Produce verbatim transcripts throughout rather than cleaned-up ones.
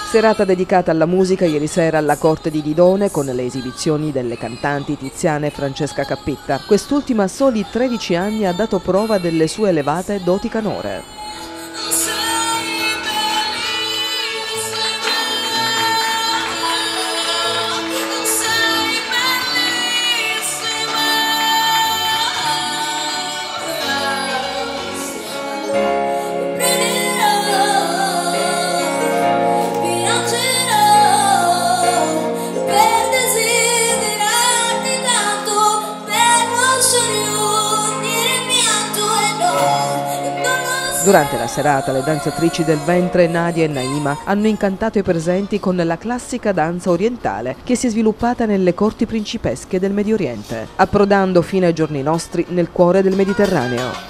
Serata dedicata alla musica ieri sera alla Corte di Didone con le esibizioni delle cantanti Tiziana e Francesca Cappetta. Quest'ultima a soli tredici anni ha dato prova delle sue elevate doti canore. Durante la serata le danzatrici del ventre Nadia e Naima hanno incantato i presenti con la classica danza orientale che si è sviluppata nelle corti principesche del Medio Oriente, approdando fino ai giorni nostri nel cuore del Mediterraneo.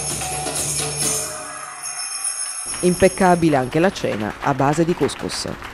Impeccabile anche la cena a base di couscous.